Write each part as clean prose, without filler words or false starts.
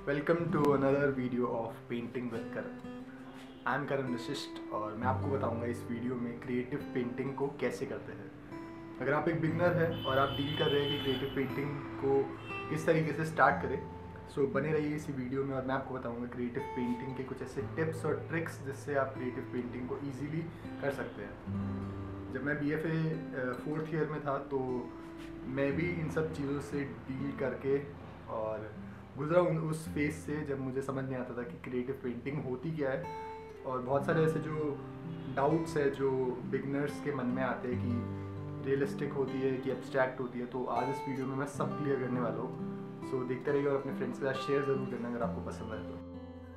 Welcome to another video of painting with Karan. I am Karan Vashishth और मैं आपको बताऊंगा इस वीडियो में क्रिएटिव पेंटिंग को कैसे करते हैं। अगर आप एक बिगनर हैं और आप डील कर रहे हैं कि क्रिएटिव पेंटिंग को किस तरीके से स्टार्ट करें, सो बने रहिए इसी वीडियो में और मैं आपको बताऊंगा क्रिएटिव पेंटिंग के कुछ ऐसे टिप्स और ट्रिक्स जिससे आप क्रिएटिव पेंटिंग को ईजीली कर सकते हैं। जब मैं BFA 4th ईयर में था तो मैं भी इन सब चीज़ों से डील करके और गुजरा उस फेज से जब मुझे समझ नहीं आता था कि क्रिएटिव पेंटिंग होती क्या है। और बहुत सारे ऐसे जो डाउट्स है जो बिगनर्स के मन में आते हैं कि रियलिस्टिक होती है कि एब्स्ट्रैक्ट होती है, तो आज इस वीडियो में मैं सब क्लियर करने वाला हूँ। सो देखते रहिए और अपने फ्रेंड्स के साथ शेयर ज़रूर करना अगर आपको पसंद आए तो।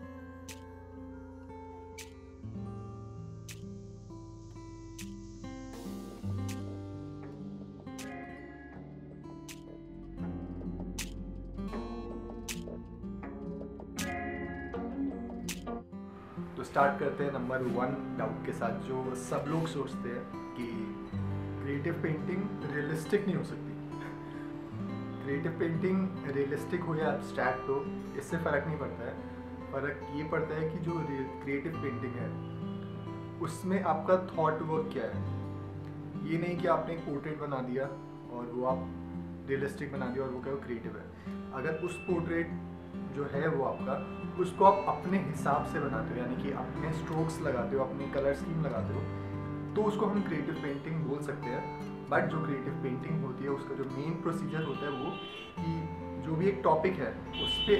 तो स्टार्ट करते हैं नंबर 1 डाउट के साथ जो सब लोग सोचते हैं कि क्रिएटिव पेंटिंग रियलिस्टिक नहीं हो सकती। क्रिएटिव पेंटिंग रियलिस्टिक हो या एब्स्ट्रैक्ट हो, इससे फ़र्क नहीं पड़ता है। फ़र्क ये पड़ता है कि जो क्रिएटिव पेंटिंग है उसमें आपका थॉट वर्क क्या है। ये नहीं कि आपने एक पोर्ट्रेट बना दिया और वो आप रियलिस्टिक बना दिया और वो क्या क्रिएटिव है। अगर उस पोर्ट्रेट जो है वो आपका, उसको आप अपने हिसाब से बनाते हो, यानी कि अपने स्ट्रोक्स लगाते हो, अपने कलर स्कीम लगाते हो, तो उसको हम क्रिएटिव पेंटिंग बोल सकते हैं। बट जो क्रिएटिव पेंटिंग होती है उसका जो मेन प्रोसीजर होता है वो कि जो भी एक टॉपिक है उस पर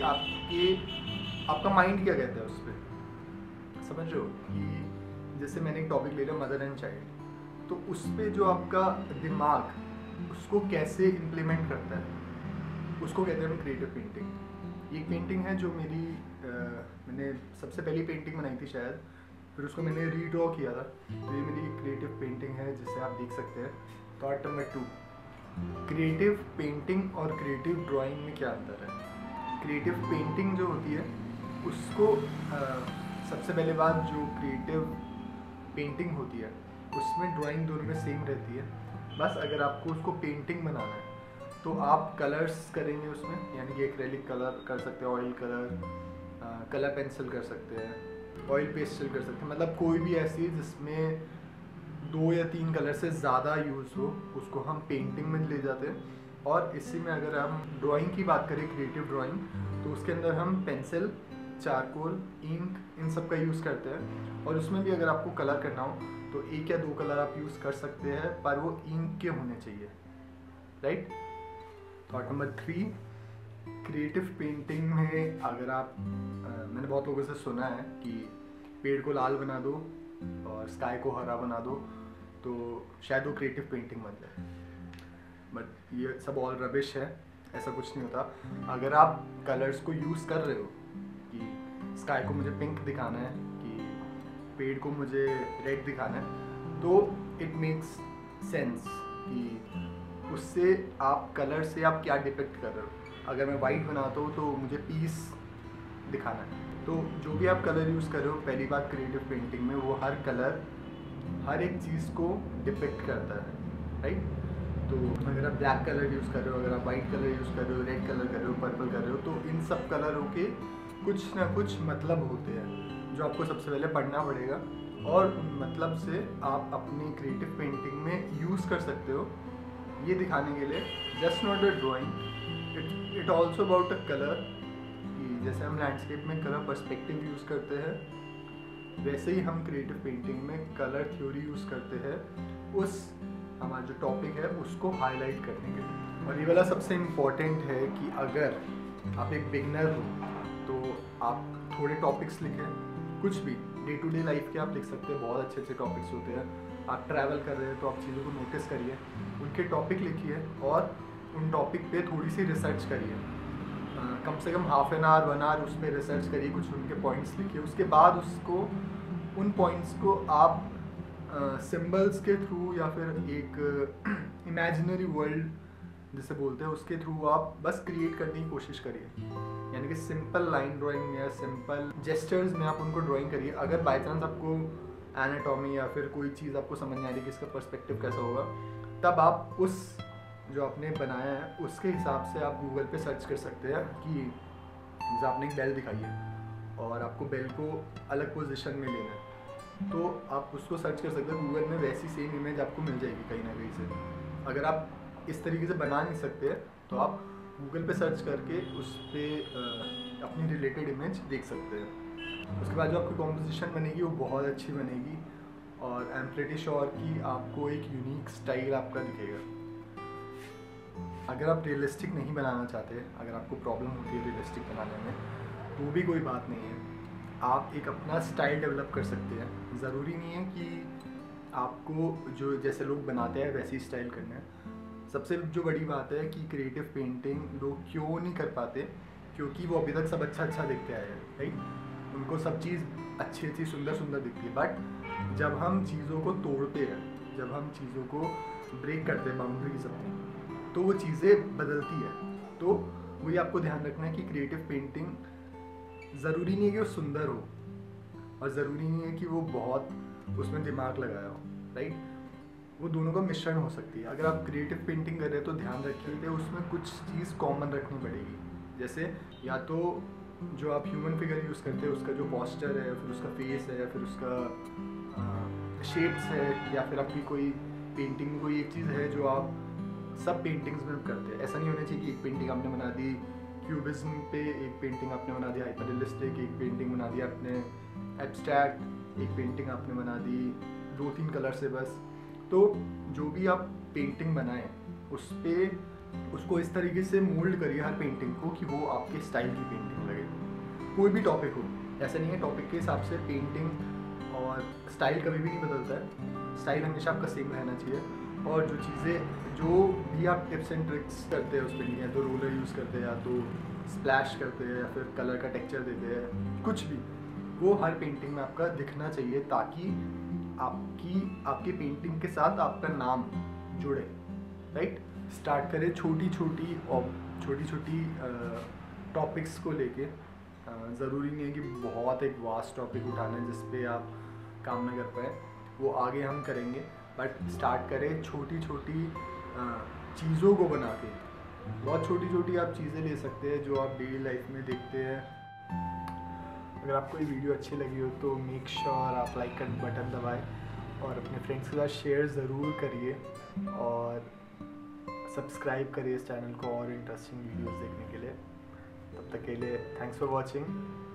आपका माइंड क्या कहता है उस पर, समझ रहे हो। कि जैसे मैंने एक टॉपिक ले लिया मदर एंड चाइल्ड, तो उस पर जो आपका दिमाग उसको कैसे इम्प्लीमेंट करता है उसको कहते हैं क्रिएटिव पेंटिंग। एक पेंटिंग है जो मैंने सबसे पहली पेंटिंग बनाई थी शायद, फिर उसको मैंने रीड्रॉ किया था, तो ये मेरी क्रिएटिव पेंटिंग है जिसे आप देख सकते हैं। थॉट नंबर 2, क्रिएटिव पेंटिंग और क्रिएटिव ड्राइंग में क्या अंतर है। क्रिएटिव पेंटिंग जो होती है उसको सबसे पहले बात जो क्रिएटिव पेंटिंग होती है उसमें ड्राइंग दोनों में सेम रहती है। बस अगर आपको उसको पेंटिंग बनाना है तो आप कलर्स करेंगे उसमें, यानी कि एक्रेलिक कलर कर सकते हैं, ऑयल कलर, कलर पेंसिल कर सकते हैं, ऑयल पेस्टल कर सकते हैं, मतलब कोई भी ऐसी जिसमें 2 या 3 कलर से ज़्यादा यूज़ हो उसको हम पेंटिंग में ले जाते हैं। और इसी में अगर हम ड्राइंग की बात करें, क्रिएटिव ड्राइंग, तो उसके अंदर हम पेंसिल, चारकोल, इंक, इन सब का यूज़ करते हैं। और उसमें भी अगर आपको कलर करना हो तो 1 या 2 कलर आप यूज़ कर सकते हैं, पर वो इंक के होने चाहिए, right. Thought number 3, creative painting में अगर आप मैंने बहुत लोगों से सुना है कि पेड़ को लाल बना दो और स्काई को हरा बना दो तो शायद वो क्रिएटिव पेंटिंग बन जाए, बट ये सब ऑल रबिश है, ऐसा कुछ नहीं होता। अगर आप कलर्स को यूज़ कर रहे हो कि स्काई को मुझे पिंक दिखाना है, कि पेड़ को मुझे रेड दिखाना है, तो इट मेक्स सेंस कि उससे आप कलर से आप क्या डिपिक्ट कर रहे हो। अगर मैं वाइट बनाता हूँ तो मुझे पीस दिखाना है, तो जो भी आप कलर यूज़ कर रहे हो, पहली बात क्रिएटिव पेंटिंग में वो हर कलर हर एक चीज़ को डिपिक्ट करता है, राइट। तो अगर आप ब्लैक कलर यूज़ कर रहे हो, अगर आप वाइट कलर यूज़ कर रहे हो, रेड कलर कर रहे हो, पर्पल कर रहे हो, तो इन सब कलरों के कुछ ना कुछ मतलब होते हैं जो आपको सबसे पहले पढ़ना पड़ेगा और उन मतलब से आप अपनी क्रिएटिव पेंटिंग में यूज़ कर सकते हो, ये दिखाने के लिए। Just not a drawing, it also about a colour, कि जैसे हम लैंडस्केप में कलर पर्सपेक्टिव यूज़ करते हैं वैसे ही हम क्रिएटिव पेंटिंग में कलर थ्योरी यूज़ करते हैं उस हमारा जो टॉपिक है उसको हाईलाइट करने के लिए। और ये वाला सबसे इम्पॉर्टेंट है कि अगर आप एक बिगनर हो तो आप थोड़े टॉपिक्स लिखें, कुछ भी डे टू डे लाइफ के आप लिख सकते हैं, बहुत अच्छे अच्छे टॉपिक्स होते हैं। आप ट्रैवल कर रहे हैं तो आप चीज़ों को नोटिस करिए, उनके टॉपिक लिखिए और उन टॉपिक पे थोड़ी सी रिसर्च करिए, कम से कम हाफ एन आवर 1 आवर उस पर रिसर्च करिए, कुछ उनके पॉइंट्स लिखिए। उसके बाद उसको उन पॉइंट्स को आप सिंबल्स के थ्रू या फिर एक इमेजिनरी वर्ल्ड जिसे बोलते हैं उसके थ्रू आप बस क्रिएट करने की कोशिश करिए, यानी कि सिंपल लाइन ड्राइंग या सिंपल जेस्चर्स में आप उनको ड्राइंग करिए। अगर बाई चांस आपको एनाटॉमी या फिर कोई चीज़ आपको समझ नहीं आ रही कि इसका पर्सपेक्टिव कैसा होगा, तब आप उस जो आपने बनाया है उसके हिसाब से आप गूगल पे सर्च कर सकते हैं कि जैसे आपने एक बेल दिखाई है और आपको बेल को अलग पोजीशन में लेना है, तो आप उसको सर्च कर सकते हो गूगल में, वैसी सेम इमेज आपको मिल जाएगी कहीं ना कहीं से। अगर आप इस तरीके से बना नहीं सकते तो आप गूगल पे सर्च करके उस पर अपनी रिलेटेड इमेज देख सकते हैं। उसके बाद जो आपकी कॉम्पोजिशन बनेगी वो बहुत अच्छी बनेगी और आई एम प्रीटी श्योर कि आपको एक यूनिक स्टाइल आपका दिखेगा। अगर आप रियलिस्टिक नहीं बनाना चाहते, अगर आपको प्रॉब्लम होती है रियलिस्टिक बनाने में, तो भी कोई बात नहीं है, आप एक अपना स्टाइल डेवलप कर सकते हैं। ज़रूरी नहीं है कि आपको जो जैसे लोग बनाते हैं वैसी स्टाइल करना है। सबसे जो बड़ी बात है कि क्रिएटिव पेंटिंग लोग क्यों नहीं कर पाते, क्योंकि वो अभी तक सब अच्छा अच्छा देखते आए हैं, राइट। उनको सब चीज़ अच्छी अच्छी सुंदर सुंदर दिखती है, बट जब हम चीज़ों को तोड़ते हैं, जब हम चीज़ों को ब्रेक करते हैं बाउंड्रीज अपनी, तो वो चीज़ें बदलती है। तो वही आपको ध्यान रखना है कि क्रिएटिव पेंटिंग ज़रूरी नहीं है कि वो सुंदर हो और ज़रूरी नहीं है कि वो बहुत उसमें दिमाग लगाया हो, राइट। वो दोनों का मिश्रण हो सकती है। अगर आप क्रिएटिव पेंटिंग कर रहे हैं तो ध्यान रखिए कि उसमें कुछ चीज़ कॉमन रखनी पड़ेगी। जैसे या तो जो आप ह्यूमन फिगर यूज़ करते हैं उसका जो पॉस्चर है, फिर उसका फेस है, फिर उसका शेप्स है, या फिर आपकी कोई पेंटिंग में कोई एक चीज़ है जो आप सब पेंटिंग्स में करते हैं। ऐसा नहीं होना चाहिए कि एक पेंटिंग आपने बना दी क्यूबिज्म पे, एक पेंटिंग आपने बना दी हाइपर रियलिस्टिक, एक पेंटिंग बना दी आपने एब्स्ट्रैक्ट, एक पेंटिंग आपने बना दी 2-3 कलर से बस। तो जो भी आप पेंटिंग बनाएं उस पर उसको इस तरीके से मोल्ड करिए हर पेंटिंग को कि वो आपके स्टाइल की पेंटिंग लगे। कोई भी टॉपिक हो, ऐसा नहीं है, टॉपिक के हिसाब से पेंटिंग और स्टाइल कभी भी नहीं बदलता है। स्टाइल हमेशा आपका सेम रहना चाहिए। और जो चीज़ें जो भी आप टिप्स एंड ट्रिक्स करते हैं उस पेंटिंग, या तो रोलर यूज़ करते हैं, या तो स्प्लैश करते हैं, या फिर कलर का टेक्सचर देते हैं, कुछ भी, वो हर पेंटिंग में आपका दिखना चाहिए ताकि आपकी पेंटिंग के साथ आपका नाम जुड़े, राइट। स्टार्ट करें छोटी छोटी टॉपिक्स को लेके। ज़रूरी नहीं है कि बहुत एक वास्ट टॉपिक उठाना है जिस पे आप काम ना कर पाए, वो आगे हम करेंगे। बट स्टार्ट करें छोटी छोटी चीज़ों को बना के। बहुत छोटी छोटी आप चीज़ें ले सकते हैं जो आप डेली लाइफ में देखते हैं। अगर आपको ये वीडियो अच्छी लगी हो तो मेक श्योर आप लाइक का बटन दबाएं और अपने फ्रेंड्स के साथ शेयर ज़रूर करिए और सब्सक्राइब करिए इस चैनल को और इंटरेस्टिंग वीडियोस देखने के लिए। तब तक के लिए थैंक्स फॉर वॉचिंग।